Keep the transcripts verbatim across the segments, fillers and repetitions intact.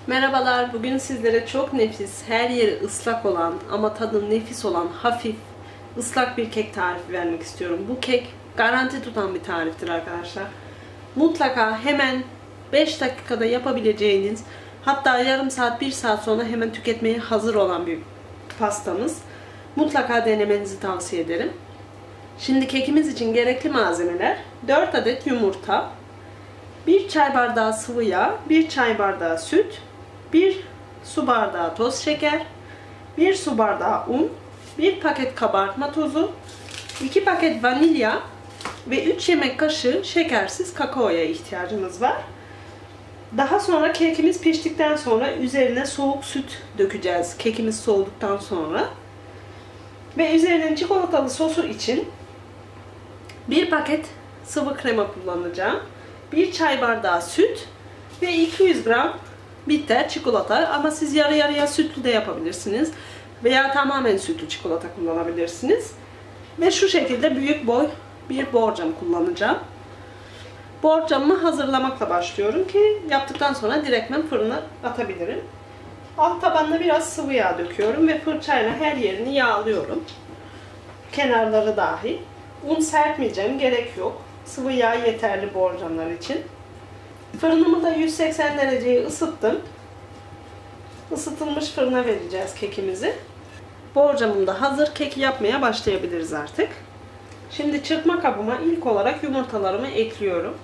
Merhabalar, bugün sizlere çok nefis, her yeri ıslak olan ama tadı nefis olan hafif, ıslak bir kek tarifi vermek istiyorum. Bu kek garanti tutan bir tariftir arkadaşlar. Mutlaka hemen beş dakikada yapabileceğiniz, hatta yarım saat, bir saat sonra hemen tüketmeye hazır olan bir pastamız. Mutlaka denemenizi tavsiye ederim. Şimdi kekimiz için gerekli malzemeler: dört adet yumurta, bir çay bardağı sıvı yağ, bir çay bardağı süt, bir su bardağı toz şeker, bir su bardağı un, bir paket kabartma tozu, iki paket vanilya ve üç yemek kaşığı şekersiz kakaoya ihtiyacımız var. Daha sonra kekimiz piştikten sonra üzerine soğuk süt dökeceğiz. Kekimiz soğuduktan sonra. Ve üzerine çikolatalı sosu için bir paket sıvı krema kullanacağım. bir çay bardağı süt ve iki yüz gram bitter çikolata, ama siz yarı yarıya sütlü de yapabilirsiniz veya tamamen sütlü çikolata kullanabilirsiniz. Ve şu şekilde büyük boy bir borcam kullanacağım. Borcamımı hazırlamakla başlıyorum ki yaptıktan sonra direktmen fırına atabilirim. Alt tabanına biraz sıvı yağ döküyorum ve fırçayla her yerini yağlıyorum. Kenarları dahil. Un serpmeyeceğim, gerek yok. Sıvı yağ yeterli borcamlar için. Fırınımı da yüz seksen dereceye ısıttım. Isıtılmış fırına vereceğiz kekimizi. Borcamım da hazır. Keki yapmaya başlayabiliriz artık. Şimdi çırpma kabıma ilk olarak yumurtalarımı ekliyorum.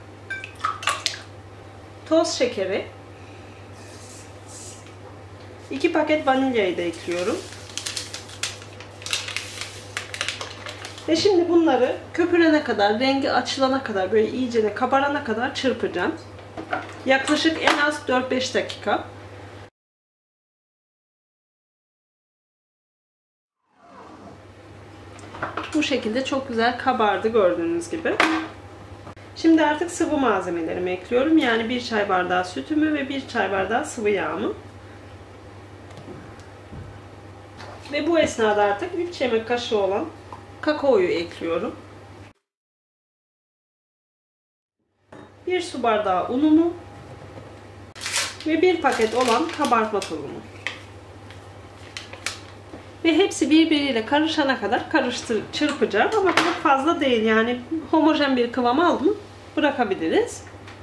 Toz şekeri. iki paket vanilyayı da ekliyorum. Ve şimdi bunları köpürene kadar, rengi açılana kadar, böyle iyicene kabarana kadar çırpacağım. Yaklaşık en az dört beş dakika. Bu şekilde çok güzel kabardı gördüğünüz gibi. Şimdi artık sıvı malzemelerimi ekliyorum. Yani bir çay bardağı sütümü ve bir çay bardağı sıvı yağımı. Ve bu esnada artık üç yemek kaşığı olan kakaoyu ekliyorum. bir su bardağı unumu ve bir paket olan kabartma tozumu. Ve hepsi birbiriyle karışana kadar karıştır, çırpacağım ama çok fazla değil, yani homojen bir kıvam aldım, bırakabiliriz.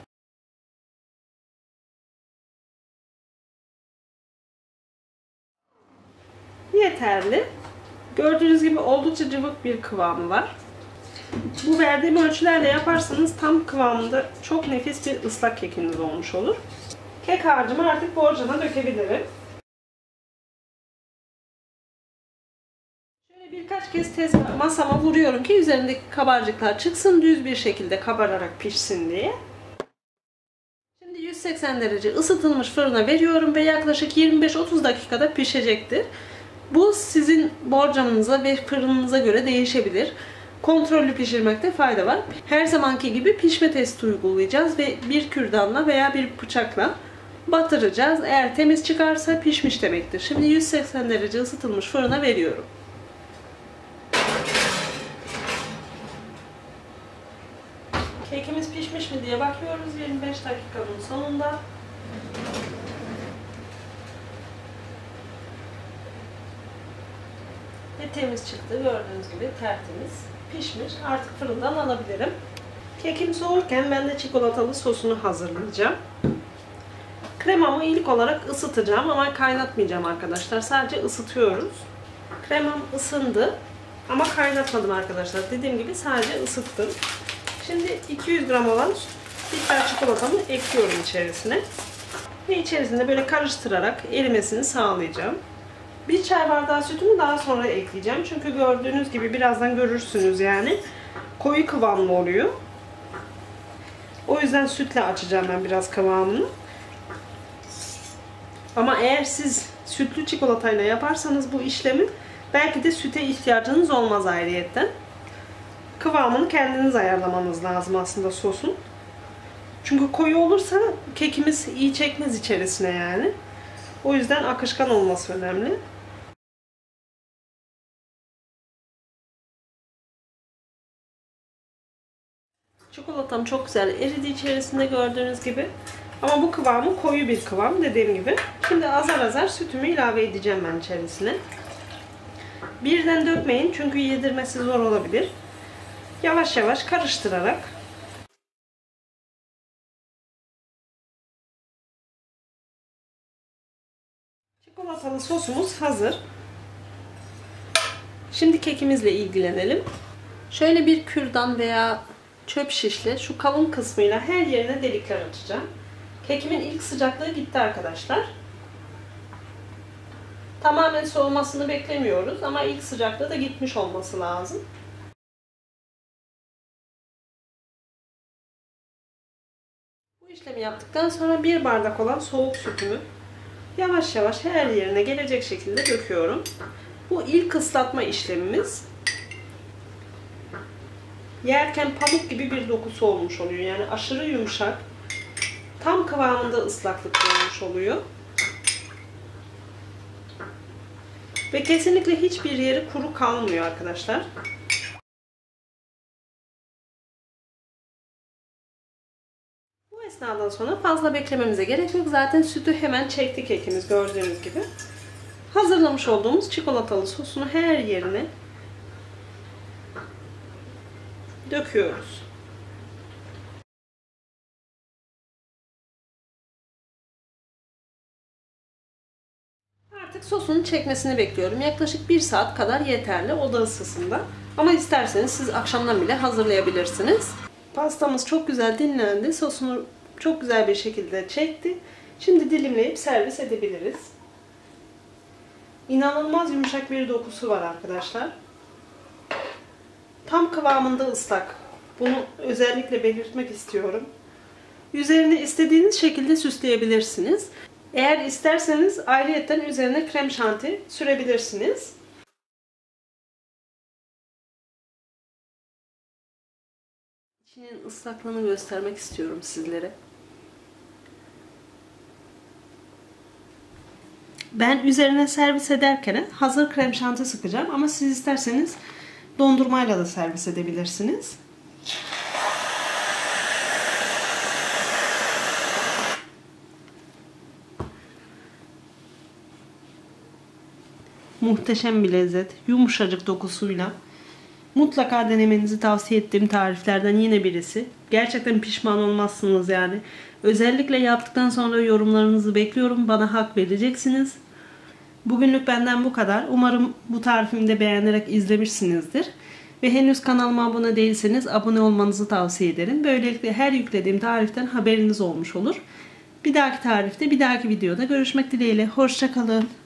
Yeterli. Gördüğünüz gibi oldukça cıvık bir kıvamı var. Bu verdiğim ölçülerle yaparsanız tam kıvamında çok nefis bir ıslak kekiniz olmuş olur. Kek harcımı artık borcama dökebilirim. Şöyle birkaç kez tez masama vuruyorum ki üzerindeki kabarcıklar çıksın, düz bir şekilde kabararak pişsin diye. Şimdi yüz seksen derece ısıtılmış fırına veriyorum ve yaklaşık yirmi beş otuz dakikada pişecektir. Bu sizin borcamınıza ve fırınınıza göre değişebilir. Kontrollü pişirmekte fayda var. Her zamanki gibi pişme testi uygulayacağız ve bir kürdanla veya bir bıçakla batıracağız. Eğer temiz çıkarsa pişmiş demektir. Şimdi yüz seksen derece ısıtılmış fırına veriyorum. Kekimiz pişmiş mi diye bakıyoruz yirmi beş dakikanın sonunda. Ve temiz çıktı. Gördüğünüz gibi tertemiz. Pişmiş. Artık fırından alabilirim. Kekim soğurken ben de çikolatalı sosunu hazırlayacağım. Kremamı ilk olarak ısıtacağım ama kaynatmayacağım arkadaşlar. Sadece ısıtıyoruz. Kremam ısındı ama kaynatmadım arkadaşlar. Dediğim gibi sadece ısıttım. Şimdi iki yüz gram olan bitter çikolatamı ekliyorum içerisine. Ve içerisinde böyle karıştırarak erimesini sağlayacağım. Bir çay bardağı sütümü daha sonra ekleyeceğim. Çünkü gördüğünüz gibi birazdan görürsünüz yani. Koyu kıvamlı oluyor. O yüzden sütle açacağım ben biraz kıvamını. Ama eğer siz sütlü çikolatayla yaparsanız bu işlemi, belki de süte ihtiyacınız olmaz ayrıyetten. Kıvamını kendiniz ayarlamanız lazım aslında sosun. Çünkü koyu olursa kekimiz iyi çekmez içerisine yani. O yüzden akışkan olması önemli. Çikolatam çok güzel eridi içerisinde gördüğünüz gibi. Ama bu kıvamı koyu bir kıvam dediğim gibi. Şimdi azar azar sütümü ilave edeceğim ben içerisine. Birden dökmeyin çünkü yedirmesi zor olabilir. Yavaş yavaş karıştırarak. Çikolatalı sosumuz hazır. Şimdi kekimizle ilgilenelim. Şöyle bir kürdan veya çöp şişle şu kalın kısmıyla her yerine delikler açacağım. Kekimin ilk sıcaklığı gitti arkadaşlar. Tamamen soğumasını beklemiyoruz ama ilk sıcaklığı da gitmiş olması lazım. Bu işlemi yaptıktan sonra bir bardak olan soğuk sütümü yavaş yavaş her yerine gelecek şekilde döküyorum. Bu ilk ıslatma işlemimiz. Yerken pamuk gibi bir dokusu olmuş oluyor. Yani aşırı yumuşak. Tam kıvamında ıslaklık olmuş oluyor. Ve kesinlikle hiçbir yeri kuru kalmıyor arkadaşlar. Bu esnadan sonra fazla beklememize gerek yok. Zaten sütü hemen çekti kekimiz gördüğünüz gibi. Hazırlamış olduğumuz çikolatalı sosunu her yerine döküyoruz. Artık sosunun çekmesini bekliyorum. Yaklaşık bir saat kadar yeterli oda ısısında. Ama isterseniz siz akşamdan bile hazırlayabilirsiniz. Pastamız çok güzel dinlendi. Sosunu çok güzel bir şekilde çekti. Şimdi dilimleyip servis edebiliriz. İnanılmaz yumuşak bir dokusu var arkadaşlar. Tam kıvamında ıslak. Bunu özellikle belirtmek istiyorum. Üzerini istediğiniz şekilde süsleyebilirsiniz. Eğer isterseniz ayrıyetten üzerine krem şanti sürebilirsiniz. İçinin ıslaklığını göstermek istiyorum sizlere. Ben üzerine servis ederken hazır krem şanti sıkacağım ama siz isterseniz dondurmayla da servis edebilirsiniz. Muhteşem bir lezzet, yumuşacık dokusuyla. Mutlaka denemenizi tavsiye ettiğim tariflerden yine birisi. Gerçekten pişman olmazsınız yani. Özellikle yaptıktan sonra yorumlarınızı bekliyorum. Bana hak vereceksiniz. Bugünlük benden bu kadar. Umarım bu tarifimi de beğenerek izlemişsinizdir. Ve henüz kanalıma abone değilseniz abone olmanızı tavsiye ederim. Böylelikle her yüklediğim tariften haberiniz olmuş olur. Bir dahaki tarifte, bir dahaki videoda görüşmek dileğiyle. Hoşça kalın.